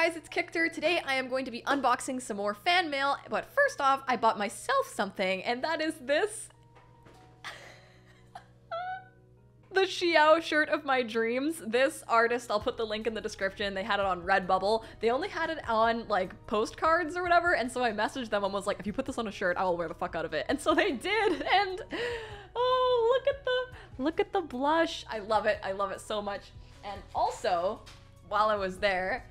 guys, it's Kictor. Today I am going to be unboxing some more fan mail, but first off, I bought myself something, and that is this. The Xiao shirt of my dreams. This artist, I'll put the link in the description. They had it on Redbubble. They only had it on like postcards or whatever, and so I messaged them and was like, if you put this on a shirt, I will wear the fuck out of it. And so they did, and oh, look at the blush. I love it so much. And also, while I was there,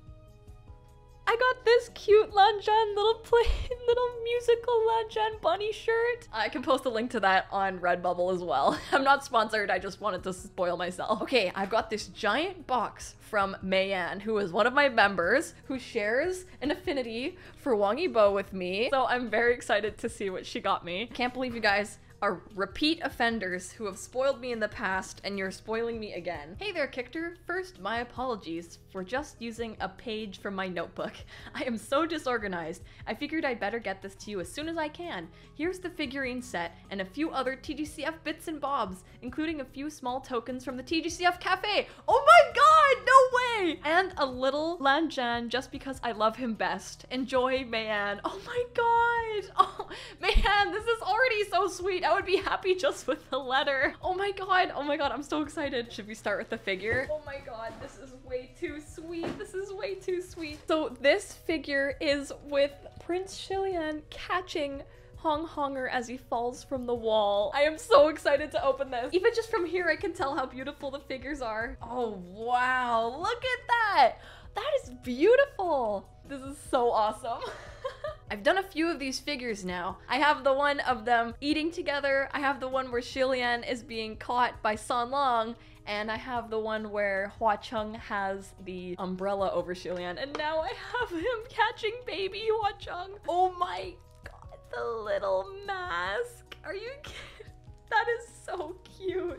I got this cute Lanzhan little musical Lanzhan bunny shirt. I can post a link to that on Redbubble as well. I'm not sponsored, I just wanted to spoil myself. Okay, I've got this giant box from Mayan, who is one of my members, who shares an affinity for Wang Yibo with me. So I'm very excited to see what she got me. Can't believe you guys are repeat offenders who have spoiled me in the past, and you're spoiling me again. Hey there, Kictor. First, my apologies for just using a page from my notebook. I am so disorganized. I figured I'd better get this to you as soon as I can. Here's the figurine set and a few other TGCF bits and bobs, including a few small tokens from the TGCF Cafe. Oh my god, no way! And a little Lanzhan just because I love him best. Enjoy, Mayan. Oh my god! Oh, Mayan, this is already so sweet. I would be happy just with the letter. Oh my god, I'm so excited. Should we start with the figure? Oh my god, this is way too sweet. This is way too sweet. So this figure is with Prince Xilian catching Hong Honger as he falls from the wall. I am so excited to open this. Even just from here, I can tell how beautiful the figures are. Oh wow, look at that. That is beautiful. This is so awesome. I've done a few of these figures now. I have the one of them eating together. I have the one where Xilian is being caught by San Long. And I have the one where Hua Cheng has the umbrella over Xilian. And now I have him catching baby Hua Cheng. Oh my god, the little mask. Are you kidding? That is so cute.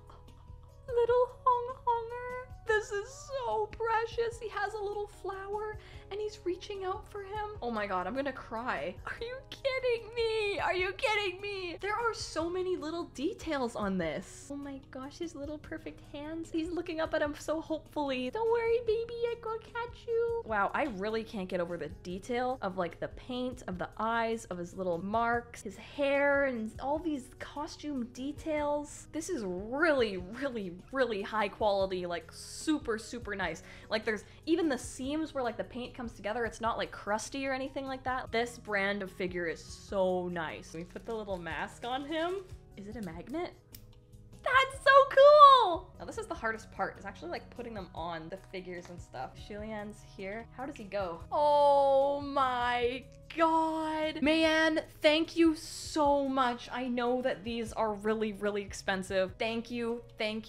Little Hong Honger. This is so precious. He has a little flower and he's reaching out for him. Oh my god, I'm gonna cry. Are you kidding me? Are you kidding me? There are so many little details on this. Oh my gosh, his little perfect hands. He's looking up at him so hopefully. Don't worry, baby, I will catch you. Wow, I really can't get over the detail of like the paint, of the eyes, of his little marks, his hair, and all these costume details. This is really, really, really high quality, like super, super nice. Like there's even the seams where like the paint comes together. It's not like crusty or anything like that. This brand of figure is so nice. We put the little mask on him. Is it a magnet? That's so cool! Now this is the hardest part, is actually like putting them on the figures and stuff. Xilian's here. How does he go? Oh my god. Mayan, thank you so much. I know that these are really, really expensive. Thank you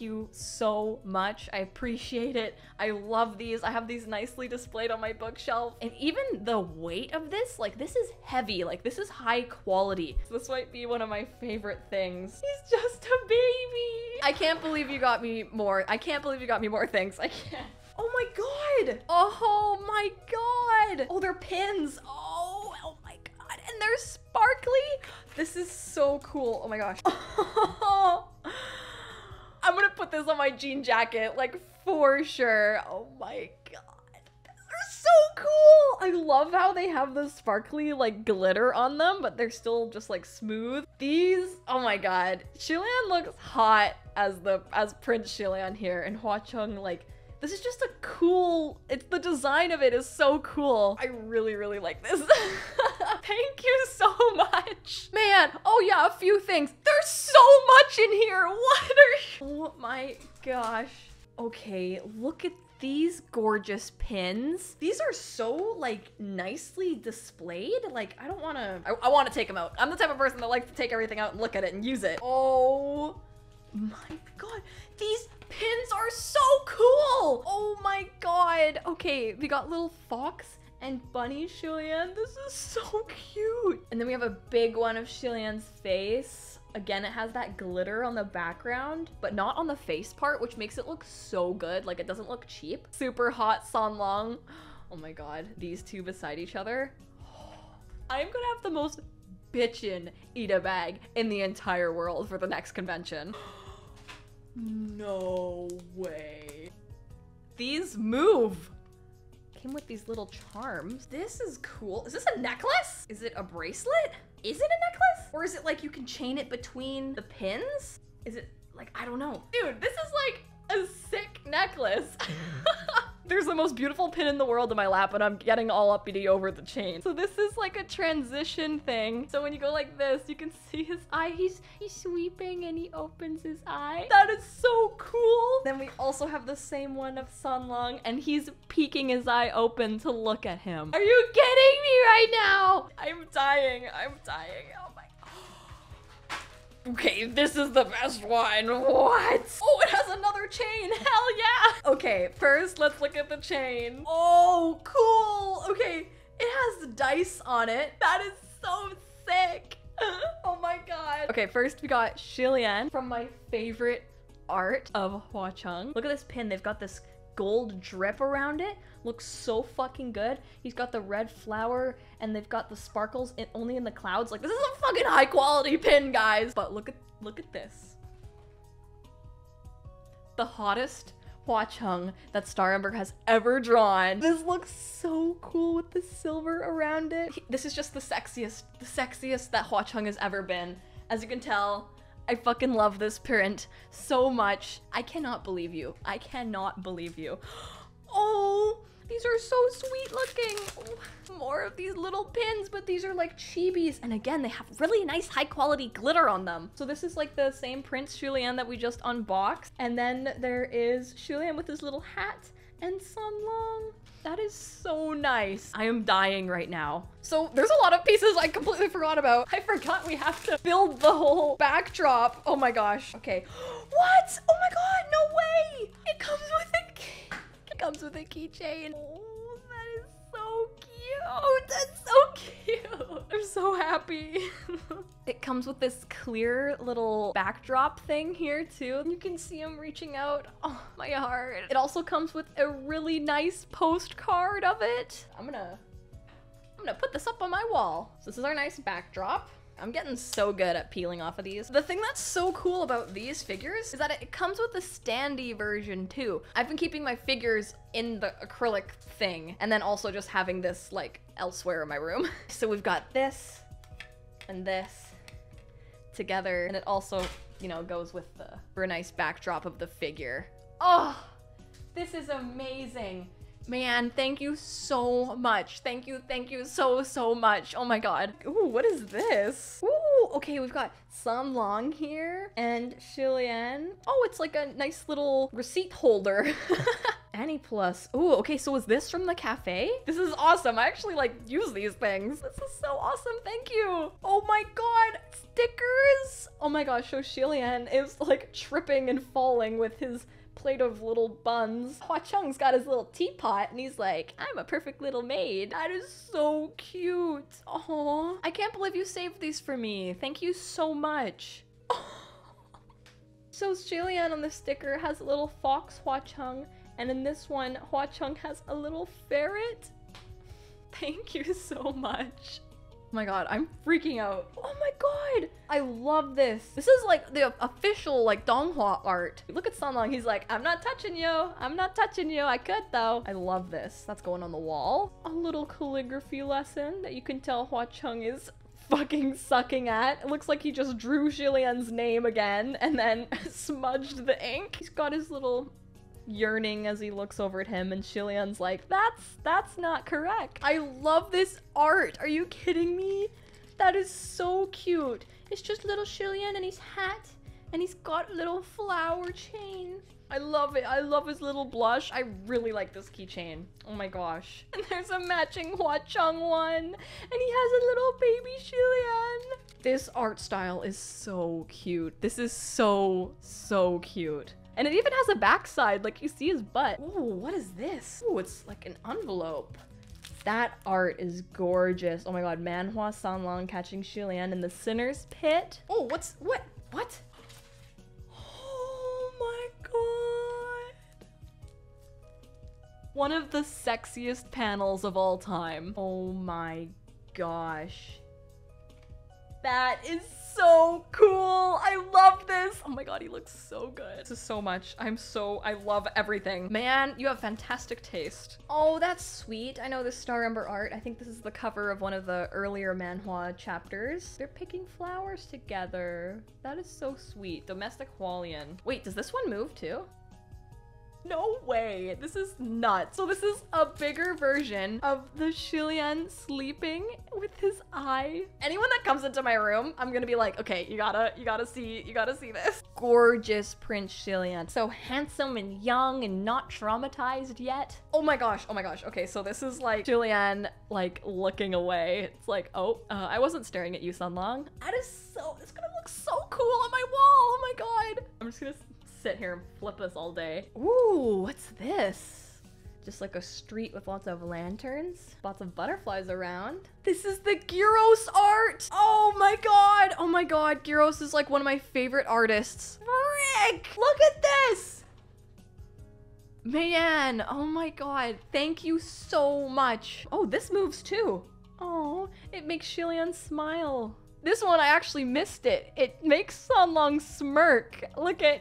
so much. I appreciate it. I love these. I have these nicely displayed on my bookshelf. And even the weight of this, like this is heavy, like this is high quality. This might be one of my favorite things. He's just a baby. I can't believe you got me more. I can't believe you got me more things. I can't. Oh my god. Oh my god. Oh, they're pins. Oh my god. And they're sparkly. This is so cool. Oh my gosh. I'm gonna put this on my jean jacket, like for sure. Oh my god. They're so cool. I love how they have the sparkly like glitter on them, but they're still just like smooth. These, oh my god. Xilian looks hot as Prince Xilian here, and Hua Cheng, like, this is just a cool, it's the design of it is so cool. I really, really like this. Thank you so much. Man, oh yeah, a few things. There's so much in here. What are you? Oh my gosh. Okay, look at these gorgeous pins. These are so like nicely displayed. Like I don't wanna, I wanna take them out. I'm the type of person that likes to take everything out and look at it and use it. Oh my god, these pins are so cool. Oh my god. Okay, we got little fox and bunny Xilian. This is so cute. And then we have a big one of Xilian's face. Again, it has that glitter on the background, but not on the face part, which makes it look so good. Like it doesn't look cheap. Super hot San Long. Oh my god, these two beside each other. I'm gonna have the most bitchin' Ida bag in the entire world for the next convention. No way. These move. came with these little charms. This is cool. Is this a necklace? Is it a bracelet? Is it a necklace? Or is it like you can chain it between the pins? Is it like, I don't know. Dude, this is like a sick necklace. There's the most beautiful pin in the world in my lap, and I'm getting all uppity over the chain. So this is like a transition thing. So when you go like this, you can see his eye. He's sweeping and he opens his eye. That is so cool. Then we also have the same one of Sunlong, and he's peeking his eye open to look at him. Are you kidding me right now? I'm dying. I'm dying. Oh my. Okay, this is the best one. What? Oh, it has another chain. Hell yeah. Okay, first let's look at the chain. Oh, cool. Okay, it has dice on it. That is so sick. Oh my god. Okay, first we got Shilian from my favorite art of Hwa-Chang. Look at this pin. They've got this gold drip around it. Looks so fucking good. He's got the red flower and they've got the sparkles only in the clouds. Like, this is a fucking high quality pin, guys. But look at this. The hottest Hwa-Chang that Star Ember has ever drawn. This looks so cool with the silver around it. This is just the sexiest that Hwa-Chang has ever been. As you can tell, I fucking love this print so much. I cannot believe you. I cannot believe you. Oh, these are so sweet looking. Oh, more of these little pins, but these are like chibis. And again, they have really nice high quality glitter on them. So this is like the same Prince Shilian that we just unboxed. And then there is Shilian with his little hat and Sunlong. That is so nice. I am dying right now. So there's a lot of pieces I completely forgot about. I forgot we have to build the whole backdrop. Oh my gosh. Okay. What? Oh my god, no way. It comes with a keychain. Oh, that is so cute. That's so cute. I'm so happy. It comes with this clear little backdrop thing here too. You can see him reaching out. Oh, my heart. It also comes with a really nice postcard of it. I'm gonna put this up on my wall. So this is our nice backdrop. I'm getting so good at peeling off of these. The thing that's so cool about these figures is that it comes with a standee version too. I've been keeping my figures in the acrylic thing and then also just having this like elsewhere in my room. So we've got this and this together, and it also, you know, goes with the very nice backdrop of the figure. Oh, this is amazing. Man, thank you so much. Thank you so much. Oh my god. Ooh, what is this? Ooh, okay, we've got Sunlong here and Shilian. Oh, it's like a nice little receipt holder. Annie Plus. Ooh, okay, so is this from the cafe? This is awesome. I actually like use these things. This is so awesome. Thank you. Oh my god, stickers. Oh my gosh, so Shilian is like tripping and falling with his plate of little buns. Hwa-Chang's got his little teapot and he's like, I'm a perfect little maid. That is so cute. Oh, I can't believe you saved these for me. Thank you so much. So Shilian on the sticker has a little fox Hwa-Chang, and in this one, Hwa-Chang has a little ferret. Thank you so much. Oh my god, I'm freaking out. Oh my god, I love this. This is like the official like Donghua art. Look at Sunlong, he's like, I'm not touching you. I'm not touching you. I could though. I love this. That's going on the wall. A little calligraphy lesson that you can tell Hwa-Chang is fucking sucking at. It looks like he just drew Shilian's name again and then smudged the ink. He's got his little yearning as he looks over at him, and Shilian's like, that's not correct. I love this art. Are you kidding me? That is so cute. It's just little Shilian and his hat, and he's got a little flower chain. I love it. I love his little blush. I really like this keychain. Oh my gosh. And there's a matching Hwa-Chang one, and he has a little baby Shilian. This art style is so cute. This is so cute. And it even has a backside, like you see his butt. Ooh, what is this? Ooh, it's like an envelope. That art is gorgeous. Oh my god, Manhwa Sunlong catching Shilian in the Sinner's Pit. Oh, what? Oh my god. One of the sexiest panels of all time. Oh my gosh. That is so cool. I love this. Oh my god, he looks so good. This is so much. I love everything. Man, you have fantastic taste. Oh, that's sweet. I know this Star Ember art. I think this is the cover of one of the earlier manhwa chapters. They're picking flowers together. That is so sweet. Domestic Hualien. Wait, does this one move too? No way. This is nuts. So this is a bigger version of the Shilian sleeping with his eye. Anyone that comes into my room, I'm gonna be like, okay, you gotta see this. Gorgeous Prince Shilian. So handsome and young and not traumatized yet. Oh my gosh. Okay, so this is like Shilian like looking away. It's like, oh, I wasn't staring at you, Sunlong. It's gonna look so cool on my wall. Oh my god. I'm just gonna sit here and flip this all day. Ooh, what's this? Just like a street with lots of lanterns, lots of butterflies around. This is the Gyros art. Oh my god, Gyros is like one of my favorite artists. Frick, look at this. Man, oh my god, thank you so much. Oh, this moves too. Oh, it makes Shilian smile. This one, I actually missed it. It makes Sunlong smirk. Look at...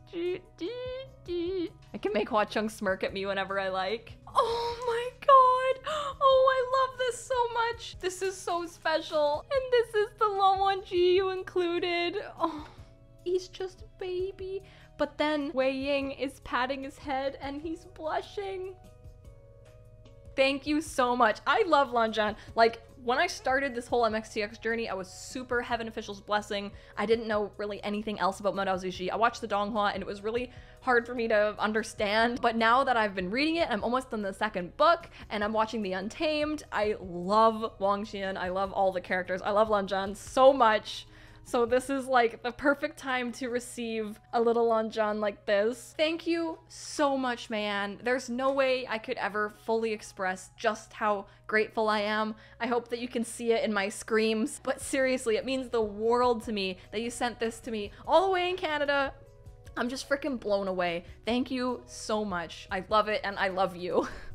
I can make Hwa Chang smirk at me whenever I like. Oh my god. Oh, I love this so much. This is so special. And this is the Longwon Ji you included. Oh, he's just a baby. But then Wei Ying is patting his head and he's blushing. Thank you so much. I love Lanjan. Like, when I started this whole MXTX journey, I was super Heaven Official's Blessing. I didn't know really anything else about Modao Zishi. I watched the Donghua and it was really hard for me to understand. But now that I've been reading it, I'm almost on the second book and I'm watching The Untamed. I love Wang Xian. I love all the characters. I love Lanjan so much. So this is like the perfect time to receive a little Lanjan like this. Thank you so much, man. There's no way I could ever fully express just how grateful I am. I hope that you can see it in my screams. But seriously, it means the world to me that you sent this to me all the way in Canada. I'm just freaking blown away. Thank you so much. I love it and I love you.